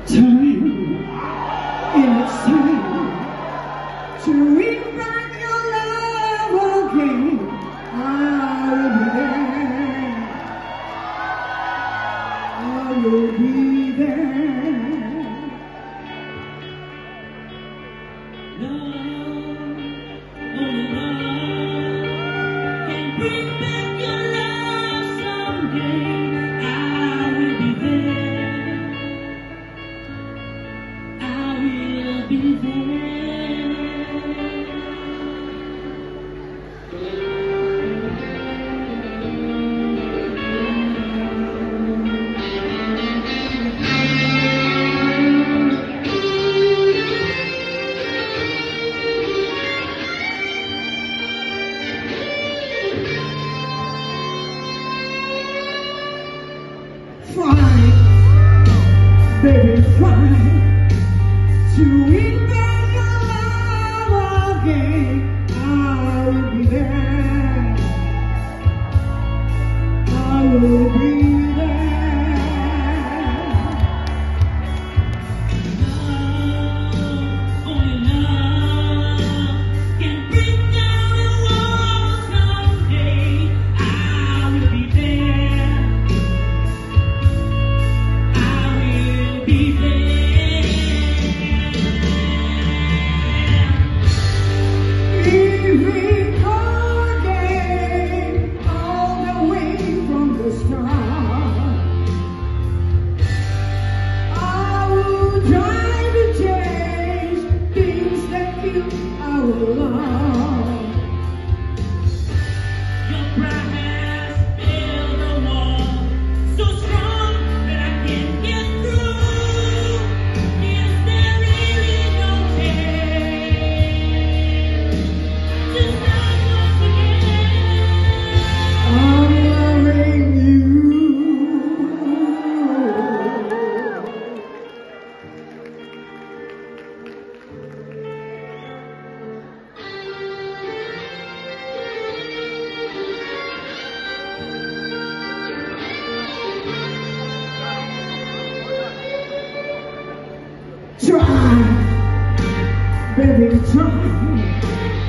Time, it's time to win back your love again. I'll be there. I will be there. Love, only love can bring back your love someday. I will be there. I will be there. Try, baby, try to win back your love again. I will be there. I will be there. Love, only love can bring down the walls someday. I will be there. I will be there. Leaving again all the way from the start. I will try to change things that kill our love. Your pride has built a wall so strong that I can't get through. Is there really no chance to start once again? I'm loving you. Try, baby, try